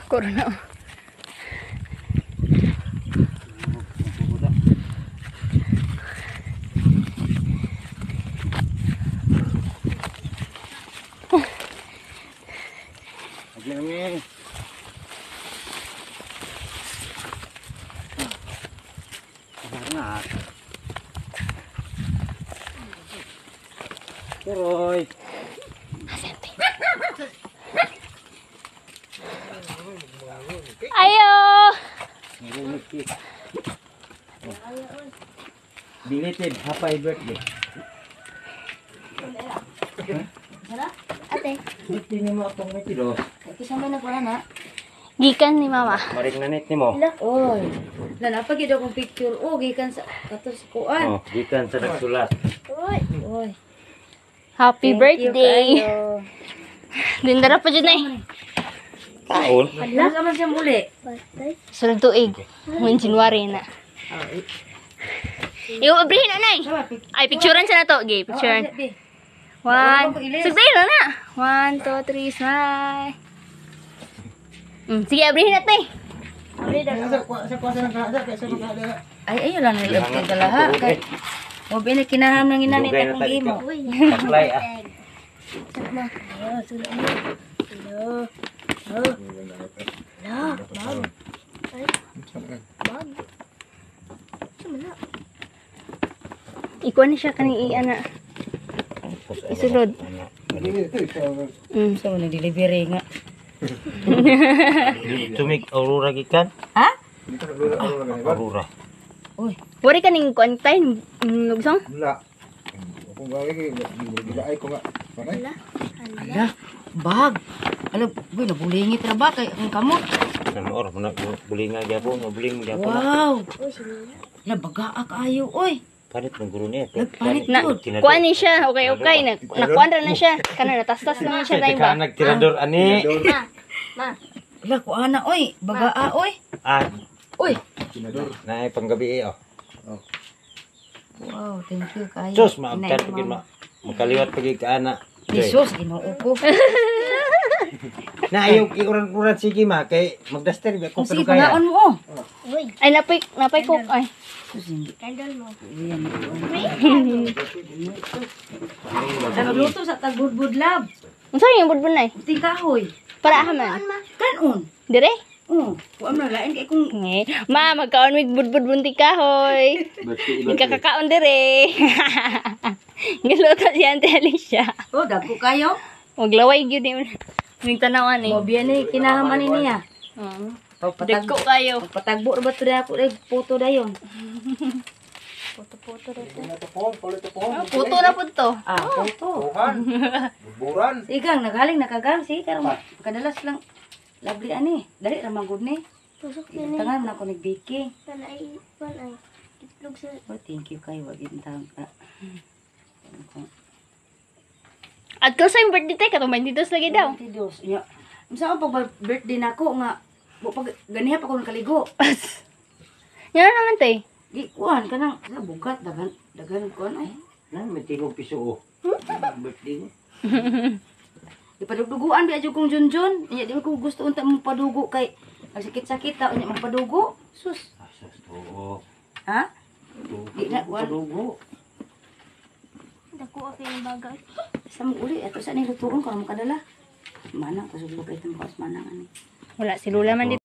Corona. Lagi. Karena. Roy. Ayo. Belated happy birthday. Ate. Tingin mo akong may tidos. Kisama na pala na. Gikan ni mama. Maring nanit ni mo. Oy. Lala pa gid akong picture. Oh, gikan sa katos kuan. Oh, gikan sa nagsulat. Oy. Happy Thank you birthday. kayo. Dindara pa dyan ay. Taon. Hala ka man siya muli. Sunod tuig. Ngayong January na. Yung abrihin na nay. Ay, picturean siya na to. Okay, picturean. One. Sugsay na. 1, 2, 3, smile. Sige, abrihin na tay. Ay, ayo lang nilab kay dalaha kay mo bini kinaham nang inanit akong gimo. Apply ah. Ikuha ni siya kaning i-ana. Isulod. So na delivery nga. Tumig aurora gikan. Ha? Aurora. Uy, Wari ka ning kuan tay nugsong? Wala. Kung gawin, ay ko nga. Panay? ala, bag. Ala, boy nabulingit ra ba kay ang kamot? Ano or bulinga gyapon, buling gyapon. Wow. La bagaa kaayo oy. Panit ng guro niya. Nagpanit Na yun. kuan ni siya. Okay. Nakuan ra na siya. Kana natastas na siya tay ba? Nagtirador ani. Ala ko ana oy, bagaa oy. Ah, Oy. Senador. naay panggabi oh. Wow, thank you kayo. Sus, maagkan pagin ma. Makaliwat pagig ka ana. Jesus, ginoo ko. Na ayaw iuran sige ma kay magdaster ba ko Kung sige, kaya. panaon mo. Ay napay ko. Ay. Sa magluto sa tagbudbud lab. Unsa yung budbud nay? Buting kahoy. Para haman. Kanon. Dire? Oh, kuan na lain kay kung Ma, magkaon mig budbud bunti kahoy. Kakakaon dire. Giluto si Auntie Alicia. oh, dagko kayo. Maglaway gyud ni ning tanawan ni. Mo biyan ni kinahaman ni niya. Dagko kayo. Patagbo ra ba to ako ray photo dayon. Foto-foto ra. Politipon. Foto ra pud to. Ah, photo. Tuhan. Buburan. Sigang nagaling nakagang si karon kadalas lang labli ani. Dali ra magud ni. Tusok Tangan na ko ni baking. Panay itlog sa Oh, thank you kay wag intang ka. At ko sa yung birthday tay katong 22 lagi daw. Dios. Ya. Unsa pag birthday nako nga pag ganiha pa ko nakaligo. Yan naman tay. Di kuan kanang bugat dagan kuan ay. Nan may tingog piso oh. Birthday. Ipadugduguan biya jud kong junjun. Nya di ko gusto unta mo padugo kay sakit-sakit ta nya magpadugo. Sus. Asas to. Ha? Di na kuan. Padugo. Dako ako yung bagay. Sa mo uli ato sa ni lutuon ko mo kadala. Manang ko sa kay tamo kas manang ani. Wala si Lula man dito.